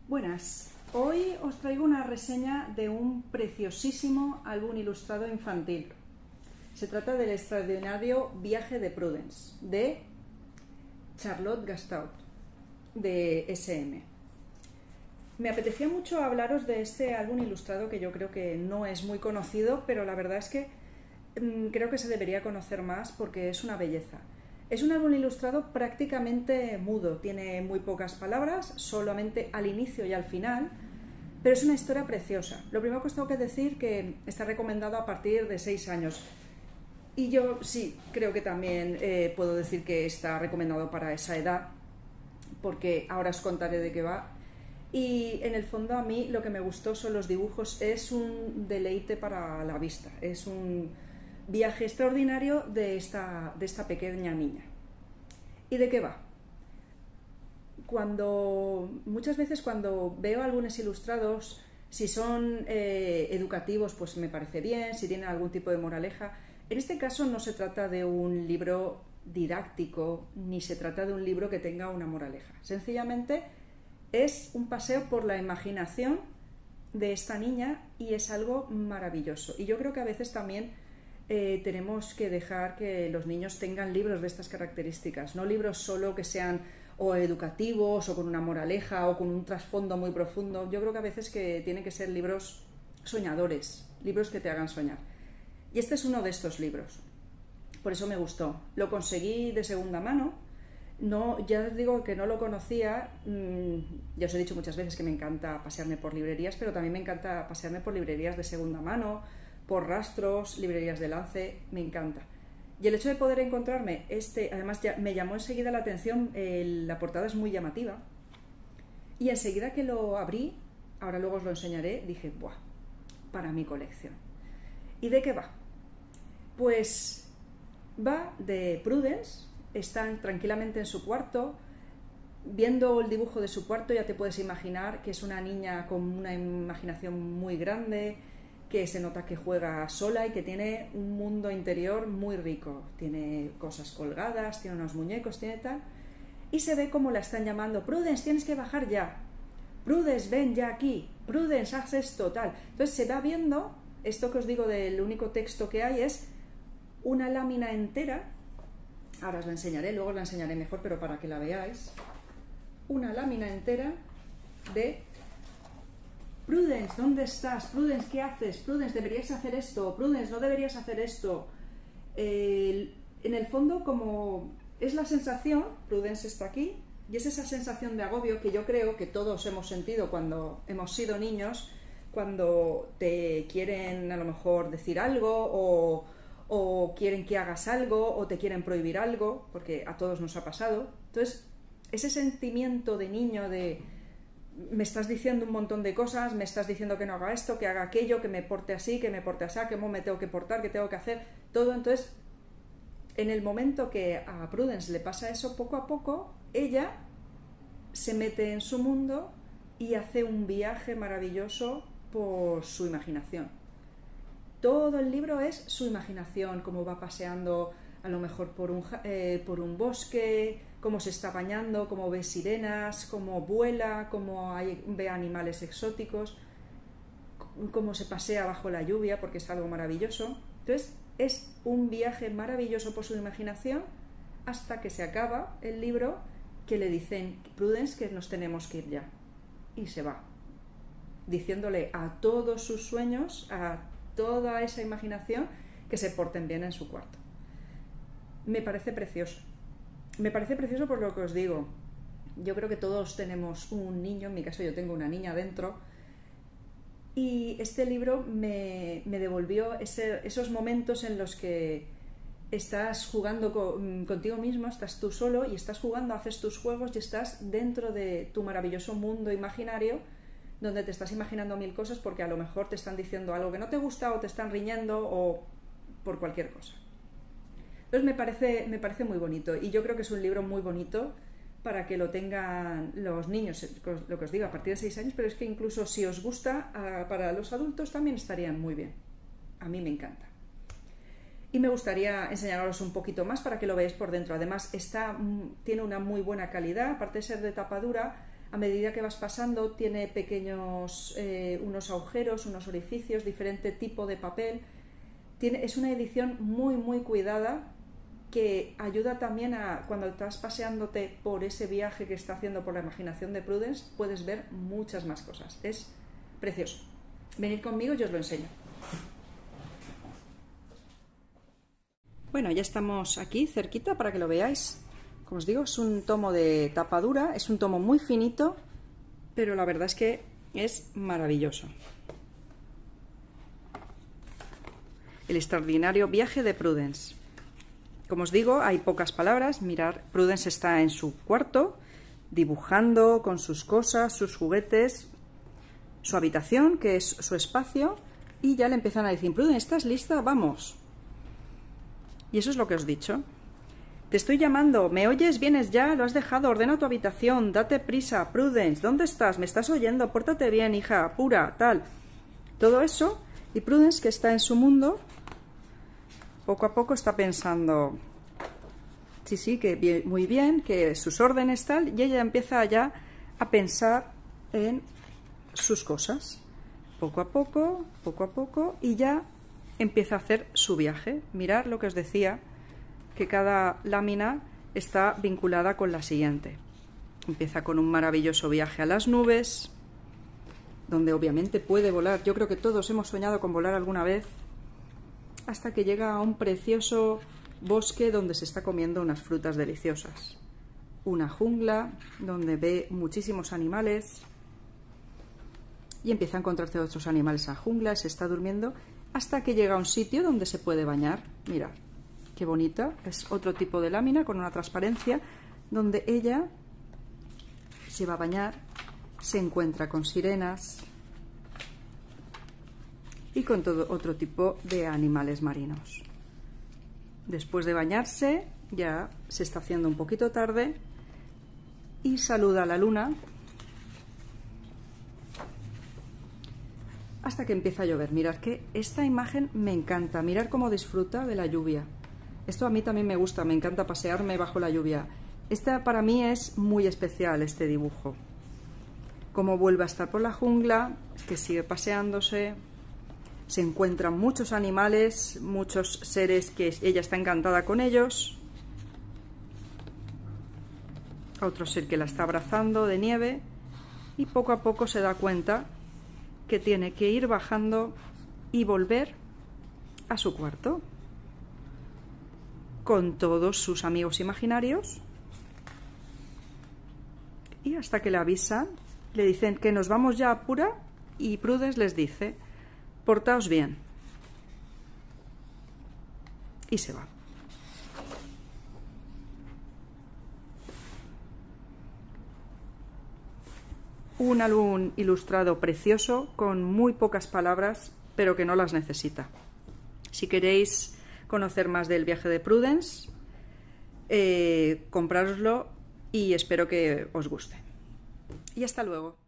Buenas, hoy os traigo una reseña de un preciosísimo álbum ilustrado infantil. Se trata del extraordinario Viaje de Prudence, de Charlotte Gastaudt, de SM. Me apetecía mucho hablaros de este álbum ilustrado que yo creo que no es muy conocido, pero la verdad es que creo que se debería conocer más porque es una belleza. Es un álbum ilustrado prácticamente mudo, tiene muy pocas palabras, solamente al inicio y al final, pero es una historia preciosa. Lo primero que os tengo que decir que está recomendado a partir de 6 años. Y yo sí, creo que también puedo decir que está recomendado para esa edad, porque ahora os contaré de qué va. Y en el fondo a mí lo que me gustó son los dibujos, es un deleite para la vista, es un viaje extraordinario de esta pequeña niña. ¿Y de qué va? Muchas veces cuando veo álbumes ilustrados, si son educativos, pues me parece bien, si tienen algún tipo de moraleja. En este caso no se trata de un libro didáctico, ni se trata de un libro que tenga una moraleja. Sencillamente es un paseo por la imaginación de esta niña y es algo maravilloso. Y yo creo que a veces también tenemos que dejar que los niños tengan libros de estas características, no libros solo que sean o educativos o con una moraleja o con un trasfondo muy profundo. Yo creo que a veces que tienen que ser libros soñadores, libros que te hagan soñar. Y este es uno de estos libros. Por eso me gustó. Lo conseguí de segunda mano. No, ya os digo que no lo conocía. Ya os he dicho muchas veces que me encanta pasearme por librerías, pero también me encanta pasearme por librerías de segunda mano, por rastros, librerías de Lance, me encanta. Y el hecho de poder encontrarme además ya me llamó enseguida la atención, la portada es muy llamativa, y enseguida que lo abrí, ahora luego os lo enseñaré, dije, ¡buah!, para mi colección. ¿Y de qué va? Pues va de Prudence, está tranquilamente en su cuarto, viendo el dibujo de su cuarto ya te puedes imaginar que es una niña con una imaginación muy grande, que se nota que juega sola y que tiene un mundo interior muy rico. Tiene cosas colgadas, tiene unos muñecos, tiene tal. Y se ve como la están llamando, Prudence, tienes que bajar ya. Prudence, ven ya aquí. Prudence, haz esto, tal. Entonces se va viendo, esto que os digo del único texto que hay es una lámina entera. Ahora os la enseñaré, luego os la enseñaré mejor, pero para que la veáis. Una lámina entera de Prudence, ¿dónde estás? Prudence, ¿qué haces? Prudence, deberías hacer esto. Prudence, no deberías hacer esto. En el fondo, como es la sensación, Prudence está aquí, y es esa sensación de agobio que yo creo que todos hemos sentido cuando hemos sido niños, cuando te quieren a lo mejor decir algo o quieren que hagas algo o te quieren prohibir algo, porque a todos nos ha pasado. Entonces, ese sentimiento de niño de me estás diciendo un montón de cosas, me estás diciendo que no haga esto, que haga aquello, que me porte así, que me porte así, que cómo me tengo que portar, que tengo que hacer, todo. Entonces, en el momento que a Prudence le pasa eso, poco a poco, ella se mete en su mundo y hace un viaje maravilloso por su imaginación. Todo el libro es su imaginación, cómo va paseando a lo mejor por un bosque, cómo se está bañando, cómo ve sirenas, cómo vuela, cómo ve animales exóticos, cómo se pasea bajo la lluvia, porque es algo maravilloso. Entonces, es un viaje maravilloso por su imaginación hasta que se acaba el libro, que le dicen, Prudence, que nos tenemos que ir ya. Y se va, diciéndole a todos sus sueños, a toda esa imaginación, que se porten bien en su cuarto. Me parece precioso. Me parece precioso por lo que os digo. Yo creo que todos tenemos un niño, en mi caso yo tengo una niña dentro, y este libro me devolvió esos momentos en los que estás jugando contigo mismo, estás tú solo y estás jugando, haces tus juegos y estás dentro de tu maravilloso mundo imaginario, donde te estás imaginando mil cosas porque a lo mejor te están diciendo algo que no te gusta o te están riñendo o por cualquier cosa. Entonces me parece muy bonito y yo creo que es un libro muy bonito para que lo tengan los niños, lo que os digo, a partir de 6 años, pero es que incluso si os gusta, para los adultos también estarían muy bien. A mí me encanta. Y me gustaría enseñaros un poquito más para que lo veáis por dentro. Además, tiene una muy buena calidad, aparte de ser de tapa dura, A medida que vas pasando tiene pequeños unos agujeros, unos orificios, diferente tipo de papel. Es una edición muy cuidada que ayuda también a, cuando estás paseándote por ese viaje que está haciendo por la imaginación de Prudence, puedes ver muchas más cosas. Es precioso. Venid conmigo y os lo enseño. Bueno, ya estamos aquí cerquita para que lo veáis. Como os digo, es un tomo de tapa dura, es un tomo muy finito, pero la verdad es que es maravilloso. El extraordinario viaje de Prudence. Como os digo, hay pocas palabras. Mirad, Prudence está en su cuarto, dibujando con sus cosas, sus juguetes, su habitación, que es su espacio, y ya le empiezan a decir: Prudence, ¿estás lista? Vamos. Y eso es lo que os he dicho. Te estoy llamando, ¿me oyes? ¿Vienes ya? ¿Lo has dejado? Ordena tu habitación, date prisa. Prudence, ¿dónde estás? ¿Me estás oyendo? Pórtate bien, hija, apura, tal. Todo eso, y Prudence, que está en su mundo, poco a poco está pensando, sí, que muy bien, que sus órdenes tal, y ella empieza ya a pensar en sus cosas. Poco a poco, y ya empieza a hacer su viaje. Mirad lo que os decía, que cada lámina está vinculada con la siguiente. Empieza con un maravilloso viaje a las nubes, donde obviamente puede volar. Yo creo que todos hemos soñado con volar alguna vez, hasta que llega a un precioso bosque donde se está comiendo unas frutas deliciosas. Una jungla donde ve muchísimos animales y empieza a encontrarse otros animales en la jungla, se está durmiendo, hasta que llega a un sitio donde se puede bañar. Mirad, qué bonita, es otro tipo de lámina con una transparencia, donde ella se va a bañar, se encuentra con sirenas y con todo otro tipo de animales marinos. Después de bañarse, ya se está haciendo un poquito tarde, y saluda a la luna hasta que empieza a llover. Mirad que esta imagen me encanta, mirad cómo disfruta de la lluvia. Esto a mí también me gusta, me encanta pasearme bajo la lluvia. Esta para mí es muy especial, este dibujo. Cómo vuelve a estar por la jungla, que sigue paseándose, se encuentran muchos animales, muchos seres que ella está encantada con ellos. Otro ser que la está abrazando de nieve, y poco a poco se da cuenta que tiene que ir bajando y volver a su cuarto con todos sus amigos imaginarios, y hasta que le avisan, le dicen que nos vamos ya, apura, y Prudence les dice: portaos bien, y se va. Un álbum ilustrado precioso con muy pocas palabras, pero que no las necesita. Si queréis conocer más del viaje de Prudence, comprároslo y espero que os guste. Y hasta luego.